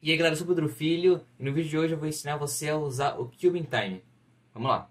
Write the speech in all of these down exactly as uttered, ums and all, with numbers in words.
E aí galera, eu sou o Pedro Filho e no vídeo de hoje eu vou ensinar você a usar o Cubing Time. Vamos lá!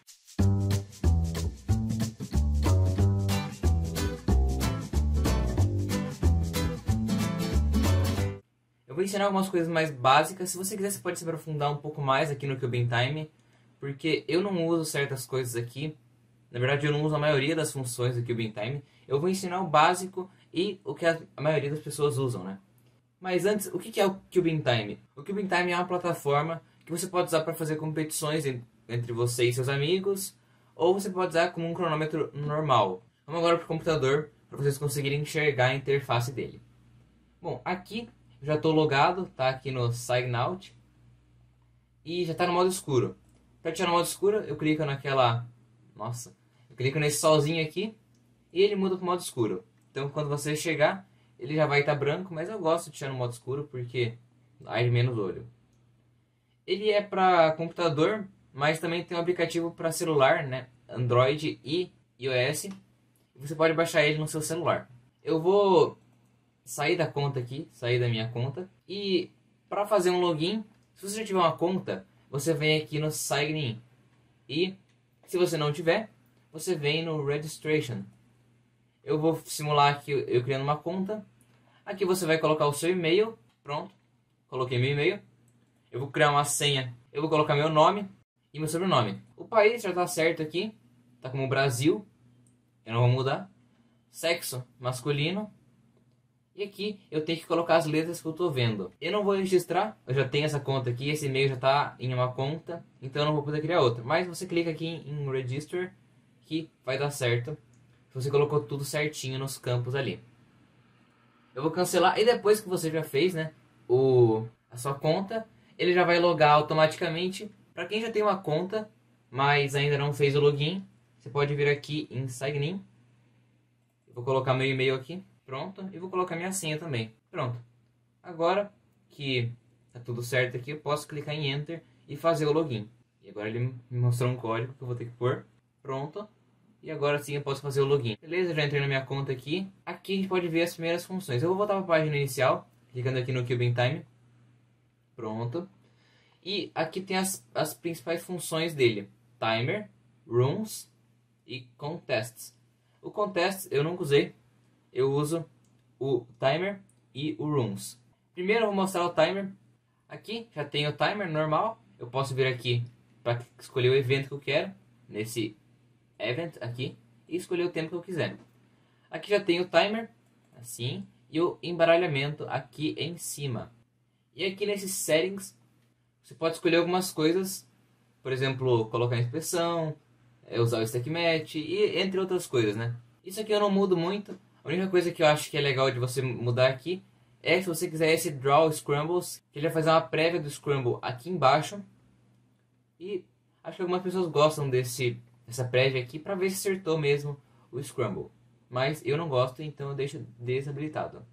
Eu vou ensinar algumas coisas mais básicas. Se você quiser, você pode se aprofundar um pouco mais aqui no Cubing Time, porque eu não uso certas coisas aqui. Na verdade, eu não uso a maioria das funções do Cubing Time. Eu vou ensinar o básico e o que a maioria das pessoas usam, né? Mas antes, o que é o Cubing Time? O Cubing Time é uma plataforma que você pode usar para fazer competições entre você e seus amigos, ou você pode usar como um cronômetro normal. Vamos agora para o computador, para vocês conseguirem enxergar a interface dele. Bom, aqui eu já estou logado, tá aqui no Sign Out, e já está no modo escuro. Para tirar no modo escuro, eu clico naquela... Nossa, eu clico nesse solzinho aqui, e ele muda para o modo escuro. Então quando você chegar, ele já vai estar branco, mas eu gosto de tirar no modo escuro porque arde menos olho. Ele é para computador, mas também tem um aplicativo para celular, né? Android e iOS. Você pode baixar ele no seu celular. Eu vou sair da conta aqui, sair da minha conta. E para fazer um login, se você já tiver uma conta, você vem aqui no Sign In. E se você não tiver, você vem no Registration. Eu vou simular aqui eu criando uma conta. Aqui você vai colocar o seu e-mail. Pronto, coloquei meu e-mail. Eu vou criar uma senha. Eu vou colocar meu nome e meu sobrenome. O país já está certo aqui. Está como Brasil. Eu não vou mudar. Sexo masculino. E aqui eu tenho que colocar as letras que eu estou vendo. Eu não vou registrar. Eu já tenho essa conta aqui. Esse e-mail já está em uma conta. Então eu não vou poder criar outra. Mas você clica aqui em Register que vai dar certo. Você colocou tudo certinho nos campos ali. Eu vou cancelar. E depois que você já fez, né, o, a sua conta, ele já vai logar automaticamente. Para quem já tem uma conta, mas ainda não fez o login, você pode vir aqui em Sign In. Eu vou colocar meu e-mail aqui. Pronto. E vou colocar minha senha também. Pronto. Agora que tá tudo certo aqui, eu posso clicar em Enter e fazer o login. E agora ele me mostrou um código que eu vou ter que pôr. Pronto. E agora sim eu posso fazer o login. Beleza, já entrei na minha conta aqui. Aqui a gente pode ver as primeiras funções. Eu vou voltar para a página inicial, clicando aqui no Cubing Time. Pronto. E aqui tem as, as principais funções dele. Timer, Rooms e Contests. O Contests eu nunca usei. Eu uso o Timer e o Rooms. Primeiro eu vou mostrar o Timer. Aqui já tem o Timer normal. Eu posso vir aqui para escolher o evento que eu quero. Nesse Event aqui e escolher o tempo que eu quiser. Aqui já tem o timer, assim, e o embaralhamento aqui em cima. E aqui nesses settings, você pode escolher algumas coisas, por exemplo, colocar inspeção, usar o stack match e entre outras coisas, né? Isso aqui eu não mudo muito. A única coisa que eu acho que é legal de você mudar aqui é se você quiser esse Draw Scrambles, que ele vai fazer uma prévia do Scramble aqui embaixo. E acho que algumas pessoas gostam desse essa prévia aqui para ver se acertou mesmo o Scramble. Mas eu não gosto, então eu deixo desabilitado.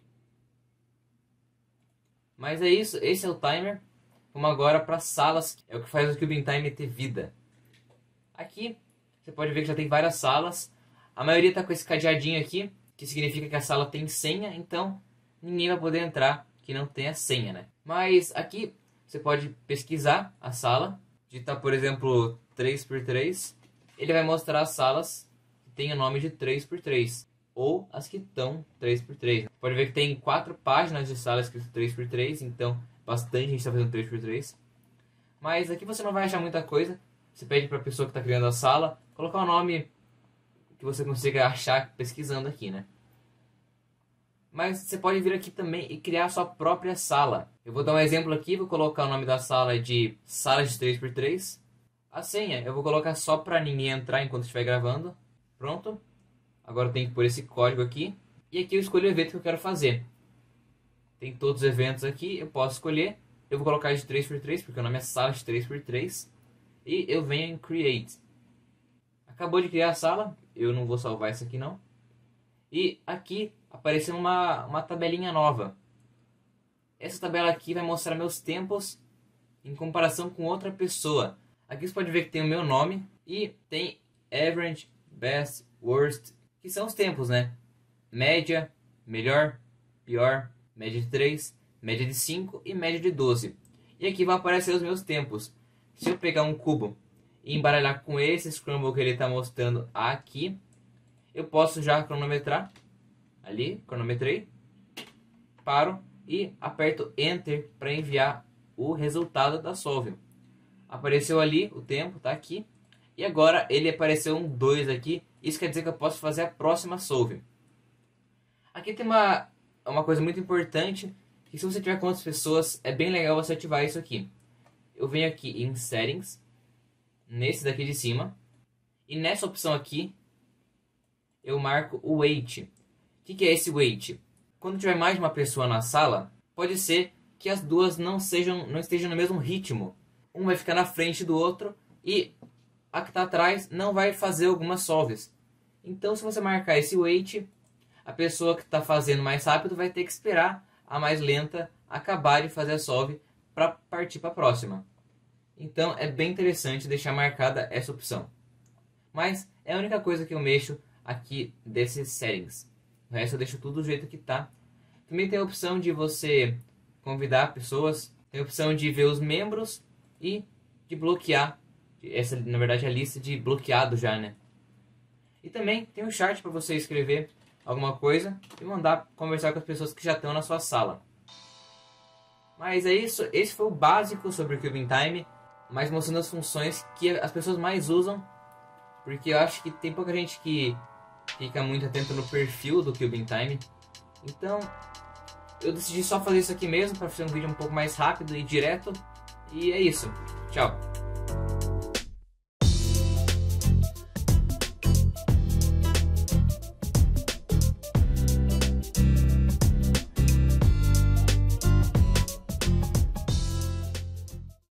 Mas é isso, esse é o timer. Vamos agora para salas, é o que faz o Cubing Time ter vida. Aqui você pode ver que já tem várias salas. A maioria está com esse cadeadinho aqui, que significa que a sala tem senha, então ninguém vai poder entrar que não tenha senha, né? Mas aqui você pode pesquisar a sala, digitar por exemplo três por três. Ele vai mostrar as salas que tem o nome de três por três. Ou as que estão três por três. Pode ver que tem quatro páginas de salas escrito três por três. Então, bastante gente está fazendo três por três. Mas aqui você não vai achar muita coisa. Você pede para a pessoa que está criando a sala colocar o nome que você consiga achar pesquisando aqui, né? Mas você pode vir aqui também e criar a sua própria sala. Eu vou dar um exemplo aqui. Vou colocar o nome da sala de sala de três por três. A senha eu vou colocar só para ninguém entrar enquanto estiver gravando. Pronto. Agora eu tenho que pôr esse código aqui. E aqui eu escolho o evento que eu quero fazer. Tem todos os eventos aqui. Eu posso escolher. Eu vou colocar de três por três porque o nome é sala de três por três. E eu venho em Create. Acabou de criar a sala. Eu não vou salvar isso aqui não. E aqui apareceu uma, uma tabelinha nova. Essa tabela aqui vai mostrar meus tempos em comparação com outra pessoa. Aqui você pode ver que tem o meu nome e tem Average, Best, Worst, que são os tempos, né? Média, melhor, pior, média de três, média de cinco e média de doze. E aqui vai aparecer os meus tempos. Se eu pegar um cubo e embaralhar com esse scramble que ele está mostrando aqui, eu posso já cronometrar. Ali, cronometrei. Paro e aperto Enter para enviar o resultado da solve. Apareceu ali o tempo, tá aqui. E agora ele apareceu um dois aqui. Isso quer dizer que eu posso fazer a próxima solve. Aqui tem uma, uma coisa muito importante, que se você tiver quantas pessoas, é bem legal você ativar isso aqui. Eu venho aqui em Settings, nesse daqui de cima, e nessa opção aqui, eu marco o Wait. O que, que é esse Wait? Quando tiver mais de uma pessoa na sala, pode ser que as duas não, sejam, não estejam no mesmo ritmo. Um vai ficar na frente do outro e a que está atrás não vai fazer algumas solves. Então, se você marcar esse Wait, a pessoa que está fazendo mais rápido vai ter que esperar a mais lenta acabar de fazer a solve para partir para a próxima. Então é bem interessante deixar marcada essa opção. Mas é a única coisa que eu mexo aqui desses settings. O resto eu deixo tudo do jeito que está. Também tem a opção de você convidar pessoas, tem a opção de ver os membros e de bloquear. Essa na verdade é a lista de bloqueado já, né? E também tem um chat para você escrever alguma coisa e mandar conversar com as pessoas que já estão na sua sala. Mas é isso, esse foi o básico sobre o Cube in Time, mas mostrando as funções que as pessoas mais usam, porque eu acho que tem pouca gente que fica muito atento no perfil do Cube in Time. Então eu decidi só fazer isso aqui mesmo para fazer um vídeo um pouco mais rápido e direto. E é isso. Tchau.